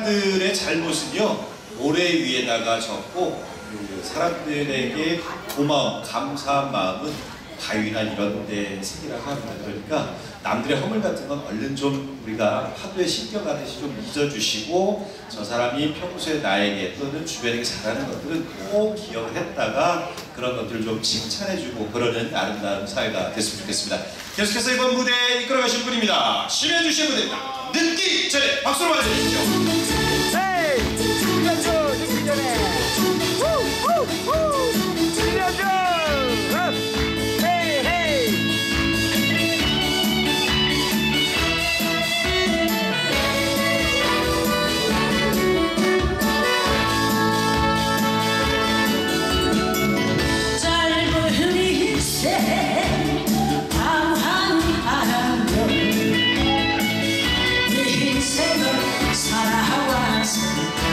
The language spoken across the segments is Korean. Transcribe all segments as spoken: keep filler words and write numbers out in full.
사람들의 잘못은요 모래 위에다가 적고 그 사람들에게 고마움, 감사한 마음은 바위나 이런 데 생기라고 합니다. 그러니까 남들의 허물 같은 건 얼른 좀 우리가 파도에 신겨가듯이 좀 잊어주시고 저 사람이 평소에 나에게 또는 주변에게 잘하는 것들은 꼭 기억을 했다가 그런 것들을 좀 칭찬해주고 그러는 아름다운 사회가 됐으면 좋겠습니다. 계속해서 이번 무대에 이끌어가실 분입니다. 심해주신 분입니다. 늦기 전에 박수로 맞아주십시오. 헤이! 들려줘! 늦기 전에! 후후후! 들려줘! 헤이 헤이! 짧은 인생 방황하며 이 인생을 살아왔을까.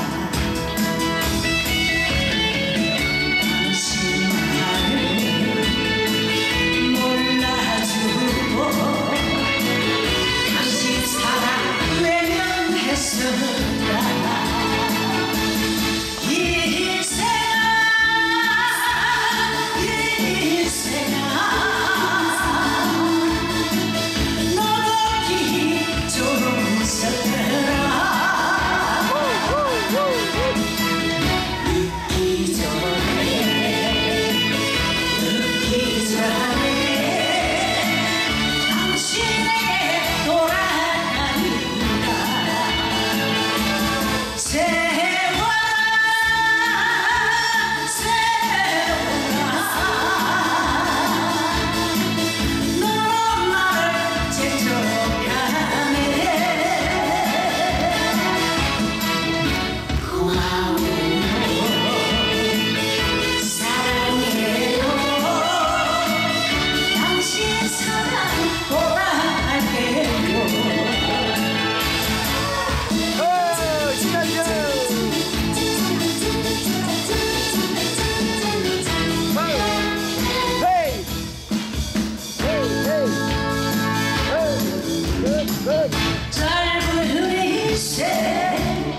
짧은 인생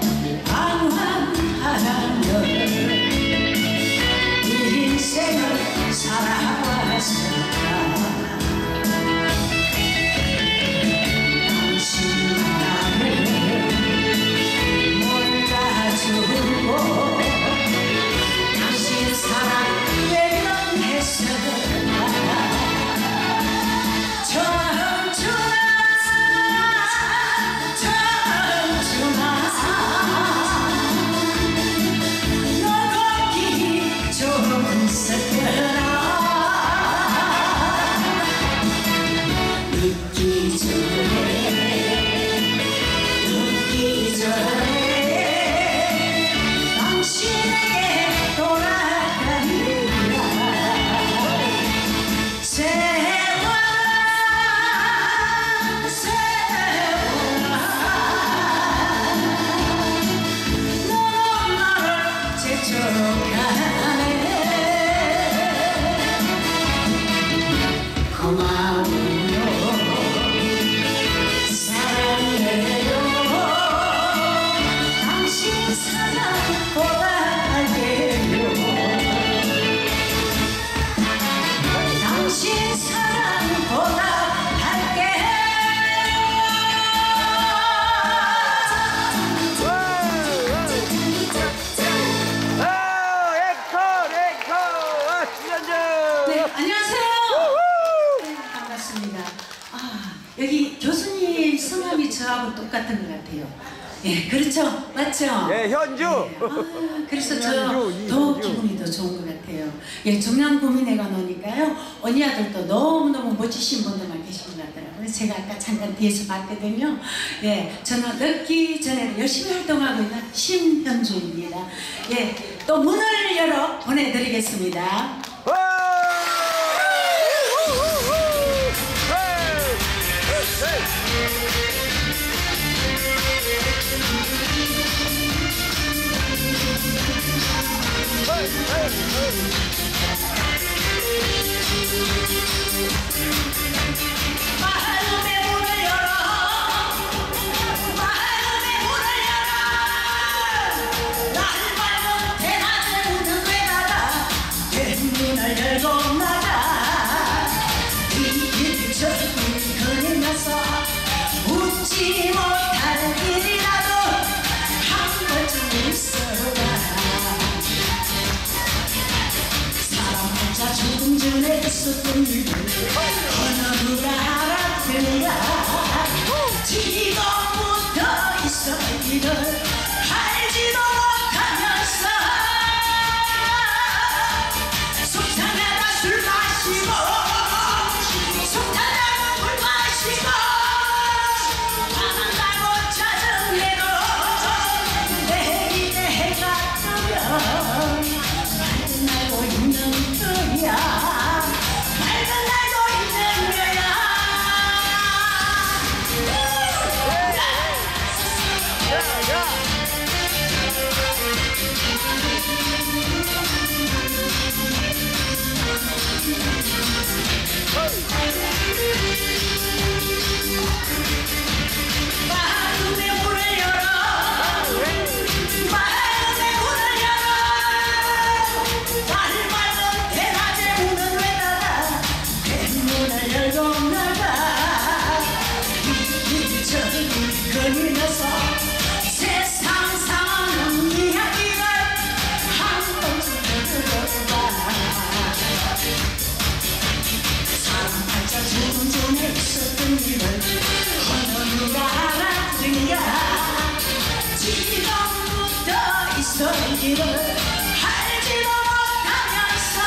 방황하며 이 인생을 살아왔을까. 당신 나를 몰라주고 당신 사랑 외면했을까. 늦기 전에 늦기 전에 당신에게 돌아가리라. 세월아 세월아 너는 나를 제쳐가네. 고마워 여기 교수님 성함이 저하고 똑같은 것 같아요. 예, 그렇죠? 맞죠? 예, 현주! 예, 아, 그래서 저 현주, 더 이현주. 기분이 더 좋은 것 같아요. 예, 중랑구민회가 노니까요. 언니 아들도 너무너무 멋지신 분들만 계신 것 같더라고요. 제가 아까 잠깐 뒤에서 봤거든요. 예, 저는 늦기 전에도 열심히 활동하고 있는 심현주입니다. 예, 또 문을 열어 보내드리겠습니다. 마음의 문을 열어, 마음의 문을 열어. 있었던 일을 어느 누가 알았는가 지금부터 있을 일을 알지도 못하면서 속상하다 술 마시고 속탄다고 물 마시고 화난다고 짜증내도 내일의 해가 뜨면 밝은 날도 있는 거야 밝은 날도 있는 거야 마음의 문을 열어 마음의 문을 열어 나를 맑은 대낮의 문을 왜 닫아 대문을 열고 나가 이리저리 거리면서 세상 사는 이야기를 한 번쯤 들어봐 사랑하자 조금 전에 있었던 일을 어느 누가 알았는가 지금부터 있을 일을 알지도 못하면서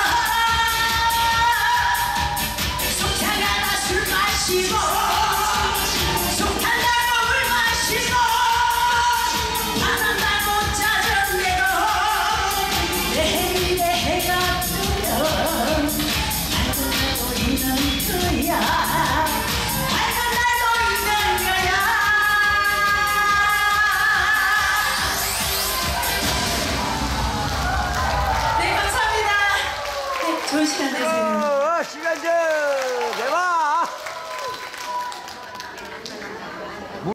속상하다 술 마시고 속탄다고 물 마시고 화난다고 짜증내고 내일의 해가 뜨면 밝은 날도 있는 거야 밝은 날도 있는 거야 네 감사합니다 네, 좋은 시간 되세요.